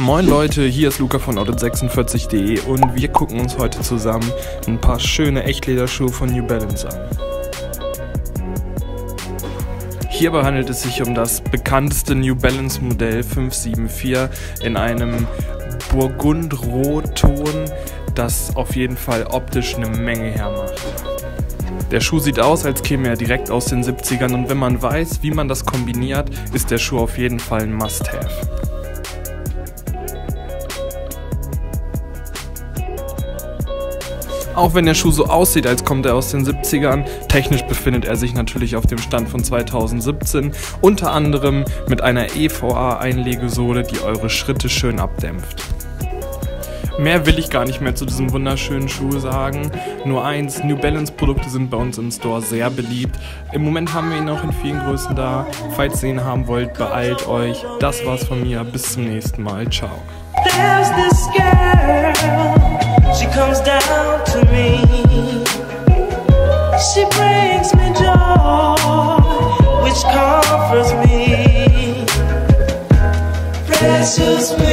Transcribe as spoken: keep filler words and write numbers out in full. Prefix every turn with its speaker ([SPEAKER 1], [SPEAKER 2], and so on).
[SPEAKER 1] Moin Leute, hier ist Luca von Outlet sechsundvierzig punkt de und wir gucken uns heute zusammen ein paar schöne Echtlederschuhe von New Balance an. Hierbei handelt es sich um das bekannteste New Balance Modell fünf sieben vier in einem Burgund-Rot-Ton, das auf jeden Fall optisch eine Menge hermacht. Der Schuh sieht aus, als käme er direkt aus den siebzigern, und wenn man weiß, wie man das kombiniert, ist der Schuh auf jeden Fall ein Must-Have. Auch wenn der Schuh so aussieht, als kommt er aus den siebzigern, technisch befindet er sich natürlich auf dem Stand von zweitausendsiebzehn, unter anderem mit einer E V A-Einlegesohle, die eure Schritte schön abdämpft. Mehr will ich gar nicht mehr zu diesem wunderschönen Schuh sagen. Nur eins, New Balance Produkte sind bei uns im Store sehr beliebt. Im Moment haben wir ihn auch in vielen Größen da. Falls ihr ihn haben wollt, beeilt euch. Das war's von mir. Bis zum nächsten Mal. Ciao.
[SPEAKER 2] There's this girl, she comes down to me. She brings me joy, which comforts me. Precious me.